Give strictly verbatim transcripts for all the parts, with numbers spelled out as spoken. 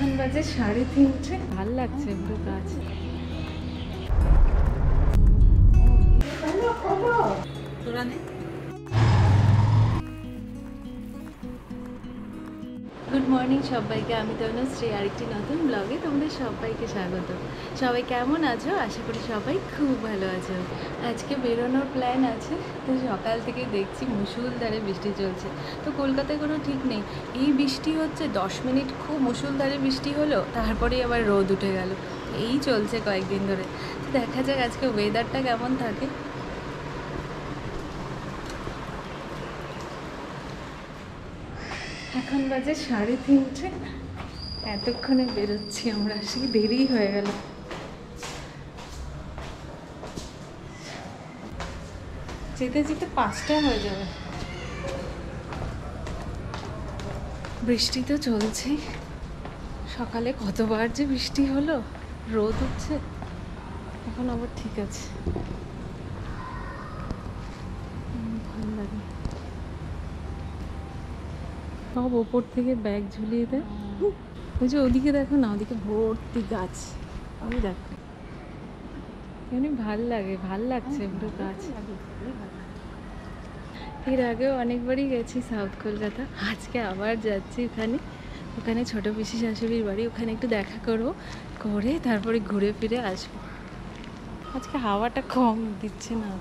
এখন বাজে সাড়ে তিনটে। ভাল লাগছে পুরো গাছ। তোরা নে। গুড মর্নিং সবাইকে, আমি তনুশ্রী, আরেকটি নতুন ব্লগে তোমাদের সবাইকে স্বাগত। সবাই কেমন আছো? আশা করি সবাই খুব ভালো আছো। আজকে বেরোনোর প্ল্যান আছে, তো সকাল থেকে দেখছি মুষলধারে বৃষ্টি চলছে। তো কলকাতায় কোনো ঠিক নেই, এই বৃষ্টি হচ্ছে দশ মিনিট খুব মুষলধারে বৃষ্টি হলো, তারপরেই আবার রোদ উঠে গেল। এই চলছে কয়েকদিন ধরে। তো দেখা যাক আজকে ওয়েদারটা কেমন থাকে। এখন বাজে সাড়ে তিনটে, এতক্ষণে বেরোচ্ছি আমরা, সেই দেরি হয়ে গেল। যেতে যেতে পাঁচটা হয়ে যাবে। বৃষ্টি তো চলছেই, সকালে কতবার যে বৃষ্টি হলো, রোদ উঠছে, এখন আবার ঠিক আছে, ভালো লাগে। সব ওপর থেকে ব্যাগ ঝুলিয়ে দেয়। ওই যে ওদিকে দেখো না, ওদিকে ভর্তি গাছ, ওই দেখো, এমনি ভাল লাগে, ভাল লাগছে পুরো গাছ। এর আগেও অনেকবারই গেছি সাউথ কলকাতা, আজকে আবার যাচ্ছি ওখানে। ওখানে ছোটো পিসি শাশুড়ির বাড়ি, ওখানে একটু দেখা করবো, করে তারপরে ঘুরে ফিরে আসবো। আজকে হাওয়াটা কম দিচ্ছে না।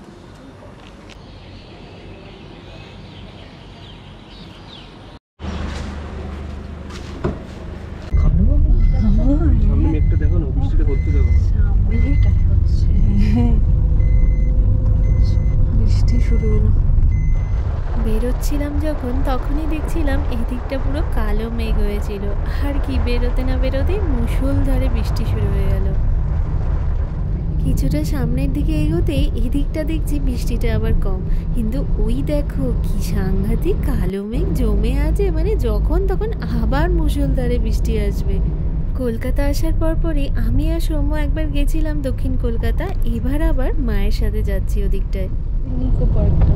বৃষ্টি শুরু হলো। বেরোচ্ছিলাম যখন, তখনই দেখছিলাম এদিকটা পুরো কালো মেঘ হয়েছিল, আর কি বেরোতে না বেরোতেই মুষলধারে বৃষ্টি শুরু হয়ে গেল। কিছুটা সামনের দিকে এগোতেই এদিকটা দেখছি বৃষ্টিটা আবার কম, কিন্তু ওই দেখো কি সাংঘাতিক কালো মেঘ জমে আছে, মানে যখন তখন আবার মুষলধারে বৃষ্টি আসবে। কলকাতা আসার পর পরই আমি আর সৌম্য একবার গেছিলাম দক্ষিণ কলকাতা, এবার আবার মায়ের সাথে যাচ্ছি ওদিকটায়। নিকো পার্কটা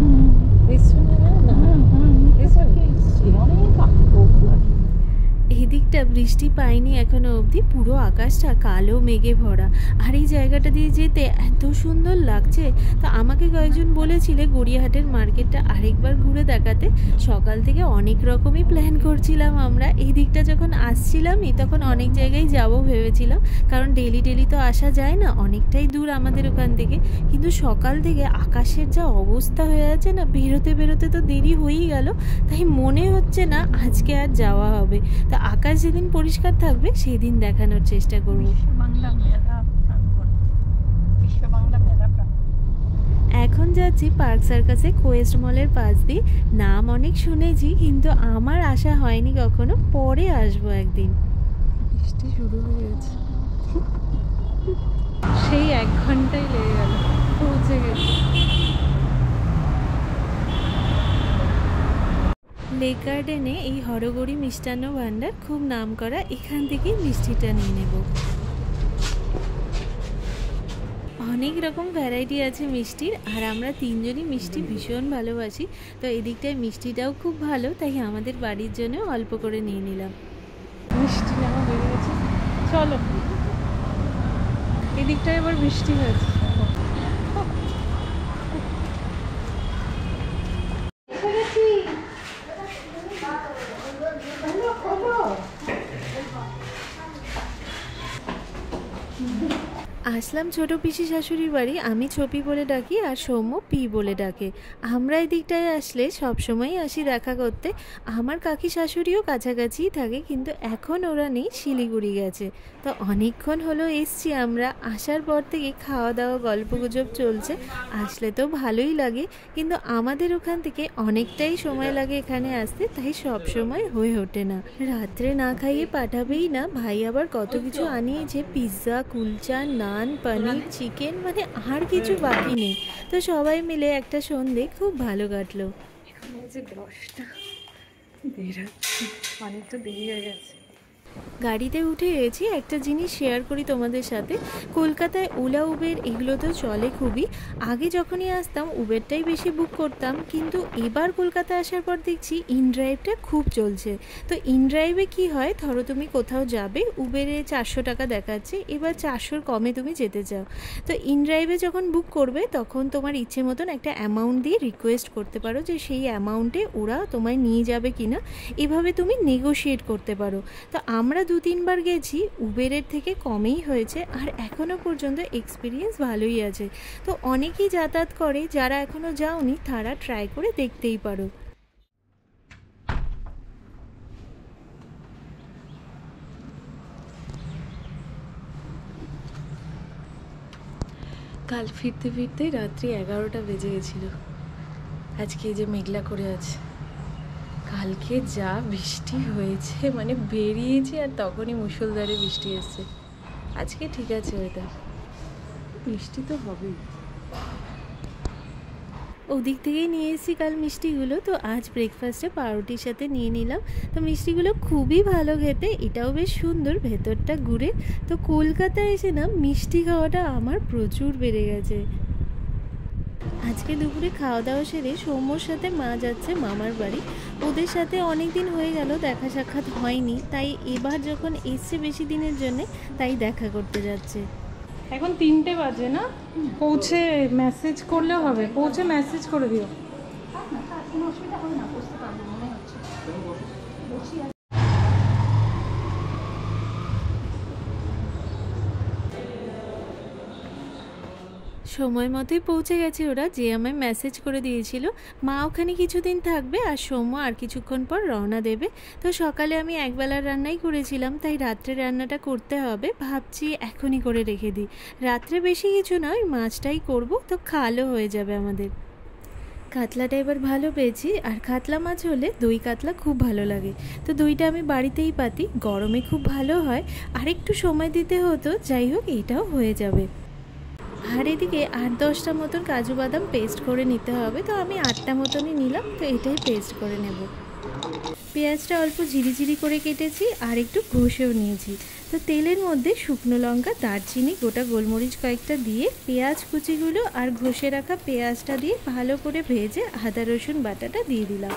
এদিকটা বৃষ্টি পাইনি এখনো অবধি, পুরো আকাশটা কালো মেঘে ভরা, আর এই জায়গাটা দিয়ে যেতে এত সুন্দর লাগছে। তো আমাকে কয়েকজন বলেছিলে গড়িয়াহাটের মার্কেটটা আরেকবার ঘুরে দেখাতে। সকাল থেকে অনেক রকমই প্ল্যান করছিলাম আমরা, এই দিকটা যখন আসছিলামই তখন অনেক জায়গায় যাব ভেবেছিলাম, কারণ ডেলি ডেলি তো আসা যায় না, অনেকটাই দূর আমাদের ওখান থেকে। কিন্তু সকাল থেকে আকাশের যা অবস্থা হয়ে আছে না, বেরোতে বেরোতে তো দেরি হয়েই গেল, তাই মনে হচ্ছে না আজকে আর যাওয়া হবে। তো আকাশ যেদিন পরিষ্কার থাকবে সেই দিন দেখানোর চেষ্টা করব। এখন যাচ্ছি পার্ক সার্কাসে কোয়েস্ট মলের পাশ দিয়ে। নাম অনেক শুনেছি, কিন্তু আমার আসা হয়নি কখনো, পরে আসবো একদিন। বৃষ্টি শুরু হয়ে গেছে, সেই এক ঘন্টাই লেগে গেল, পৌঁছে গেছি। লেক গার্ডেনে এই হরগৌরী মিষ্টান্ন ভাণ্ডার খুব নাম করা, এখান থেকেই মিষ্টিটা নিয়ে নেব। অনেক রকম ভ্যারাইটি আছে মিষ্টির, আর আমরা তিনজনই মিষ্টি ভীষণ ভালোবাসি, তো এদিকটায় মিষ্টিটাও খুব ভালো, তাই আমাদের বাড়ির জন্য অল্প করে নিয়ে নিলাম। মিষ্টি নেওয়া হয়ে গেছে, চলো। এদিকটায় আবার বৃষ্টি হয়েছে। আসলাম ছোটো পিসি শাশুড়ির বাড়ি, আমি ছপি বলে ডাকি আর সৌম্য পি বলে ডাকে। আমরা এই দিকটায় আসলে সবসময়ই আসি দেখা করতে। আমার কাকি শাশুড়িও কাছাকাছিই থাকে, কিন্তু এখন ওরা নেই, শিলিগুড়ি গেছে। তো অনেকক্ষণ হলো এসছি আমরা, আসার পর থেকে খাওয়া দাওয়া গল্পগুজব চলছে। আসলে তো ভালোই লাগে, কিন্তু আমাদের ওখান থেকে অনেকটাই সময় লাগে এখানে আসতে, তাই সব সময় হয়ে ওঠে না। রাত্রে না খাইয়ে পাঠাবেই না, ভাই আবার কত কিছু আনিয়েছে, পিৎজা, কুলচা, নান, পনির, চিকেন, মানে আর কিছু বাকি নেই। তো সবাই মিলে একটা সন্ধে খুব ভালো কাটলো। এখন যে দশটা বেরোচ্ছি, অনেকটা দেরি হয়ে গেছে। গাড়িতে উঠে গেছি। একটা জিনিস শেয়ার করি তোমাদের সাথে, কলকাতায় ওলা উবের এগুলো তো চলে খুবই। আগে যখনই আসতাম উবেরটাই বেশি বুক করতাম, কিন্তু এবার কলকাতা আসার পর দেখছি ইনড্রাইভটা খুব চলছে। তো ইনড্রাইভে কি হয়, ধরো তুমি কোথাও যাবে, উবেরে চারশো টাকা দেখাচ্ছে, এবার চারশোর কমে তুমি যেতে চাও, তো ইনড্রাইভে যখন বুক করবে তখন তোমার ইচ্ছে মতন একটা অ্যামাউন্ট দিয়ে রিকোয়েস্ট করতে পারো যে সেই অ্যামাউন্টে ওরা তোমায় নিয়ে যাবে কিনা, এভাবে তুমি নেগোশিয়েট করতে পারো। তো আমরা দু তিনবার গেছি, উবেরের থেকে কমেই হয়েছে, আর এখনও পর্যন্ত এক্সপিরিয়েন্স ভালোই আছে। তো অনেকেই যাতায়াত করে, যারা এখনও যাওনি তারা ট্রাই করে দেখতেই পারো। কাল ফিরতে ফিরতে রাত্রি এগারোটা বেজে গেছিল। আজকে এই যে মেঘলা করে আছে। কালকে যা বৃষ্টি হয়েছে, মানে বেরিয়েছি আর তখনই মুষলধারে বৃষ্টি এসছে। আজকে ঠিক আছে ওয়েদার, বৃষ্টি তো হবেই। ওদিক থেকেই নিয়ে এসেছি কাল মিষ্টিগুলো, তো আজ ব্রেকফাস্টে পাউরুটির সাথে নিয়ে নিলাম। তো মিষ্টিগুলো খুবই ভালো খেতে, এটাও বেশ সুন্দর, ভেতরটা গুড়ের। তো কলকাতায় এসে না মিষ্টি খাওয়াটা আমার প্রচুর বেড়ে গেছে। আজকে দুপুরে খাওয়া দাওয়া সেরে সৌম্যর সাথে মা যাচ্ছে মামার বাড়ি। ওদের সাথে অনেক দিন হয়ে গেল দেখা সাক্ষাৎ হয়নি, তাই এবার যখন এসছে বেশি দিনের জন্যে তাই দেখা করতে যাচ্ছে। এখন তিনটে বাজে না, পৌঁছে মেসেজ করলেও হবে, পৌঁছে মেসেজ করে দিও। সময় মতোই পৌঁছে গেছে ওরা, যে আমায় মেসেজ করে দিয়েছিল। মা ওখানে কিছুদিন থাকবে আর সৌম্য আর কিছুক্ষণ পর রওনা দেবে। তো সকালে আমি একবেলার রান্নাই করেছিলাম, তাই রাত্রে রান্নাটা করতে হবে, ভাবছি এখনই করে রেখে দিই। রাত্রে বেশি কিছু নয়, মাছটাই করব, তো খালও হয়ে যাবে আমাদের। কাতলাটা এবার ভালো পেয়েছি, আর কাতলা মাছ হলে দই কাতলা খুব ভালো লাগে। তো দইটা আমি বাড়িতেই পাতি, গরমে খুব ভালো হয়, আর একটু সময় দিতে হতো, যাই হোক এটাও হয়ে যাবে। আর এদিকে আট দশটা মতন কাজু বাদাম পেস্ট করে নিতে হবে, তো আমি আটটা মতনই নিলাম, তো এটাই পেস্ট করে নেব। পেঁয়াজটা অল্প ঝিরিঝিরি করে কেটেছি আর একটু ঘষেও নিয়েছি। তো তেলের মধ্যে শুকনো লঙ্কা, দারচিনি, গোটা গোলমরিচ কয়েকটা দিয়ে পেঁয়াজ কুচিগুলো আর ঘষে রাখা পেঁয়াজটা দিয়ে ভালো করে ভেজে আদা রসুন বাটাটা দিয়ে দিলাম।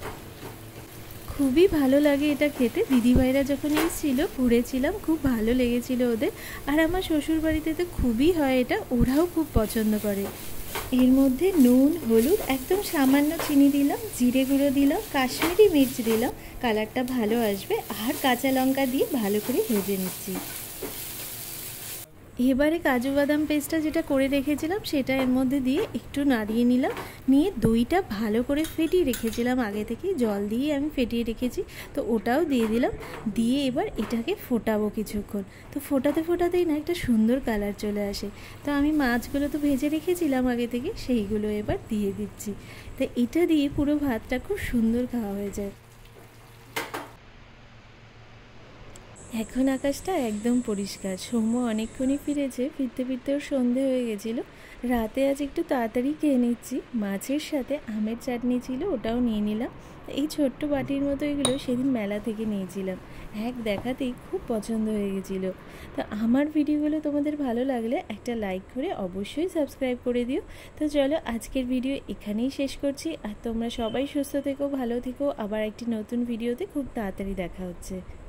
খুবই ভালো লাগে এটা খেতে। দিদিভাইরা যখন এসেছিল ঘুরেছিলাম, খুব ভালো লেগেছিল ওদের। আর আমার শ্বশুরবাড়িতে তো খুবই হয় এটা, ওরাও খুব পছন্দ করে। এর মধ্যে নুন, হলুদ, একদম সামান্য চিনি দিলাম, জিরে গুঁড়ো দিলাম, কাশ্মীরি মির্চ দিলাম, কালারটা ভালো আসবে, আর কাঁচা লঙ্কা দিয়ে ভালো করে ভেজে নিচ্ছি। এবারে কাজু বাদাম পেস্টটা যেটা করে রেখেছিলাম সেটা এর মধ্যে দিয়ে একটু নাড়িয়ে নিলাম, নিয়ে দইটা ভালো করে ফেটিয়ে রেখেছিলাম আগে থেকে, জল দিয়ে আমি ফেটিয়ে রেখেছি, তো ওটাও দিয়ে দিলাম। দিয়ে এবার এটাকে ফোটাবো কিছুক্ষণ। তো ফোটাতে ফোটাতেই না একটা সুন্দর কালার চলে আসে। তো আমি মাছগুলো তো ভেজে রেখেছিলাম আগে থেকে, সেইগুলো এবার দিয়ে দিচ্ছি। তো এটা দিয়ে পুরো ভাতটা খুব সুন্দর খাওয়া হয়ে যায়। এখন আকাশটা একদম পরিষ্কার। সৌম্য অনেকক্ষণই ফিরেছে, ফিরতে ফিরতে ওর সন্ধে হয়ে গেছিলো। রাতে আজ একটু তাড়াতাড়ি খেয়ে নিচ্ছি। মাছের সাথে আমের চাটনি ছিল, ওটাও নিয়ে নিলাম। এই ছোট্ট বাটির মতো এগুলো সেদিন মেলা থেকে নিয়েছিলাম, এক দেখাতেই খুব পছন্দ হয়ে গেছিলো। তো আমার ভিডিওগুলো তোমাদের ভালো লাগলে একটা লাইক করে অবশ্যই সাবস্ক্রাইব করে দিও। তো চলো আজকের ভিডিও এখানেই শেষ করছি, আর তোমরা সবাই সুস্থ থেকো, ভালো থেকো। আবার একটি নতুন ভিডিওতে খুব তাড়াতাড়ি দেখা হচ্ছে।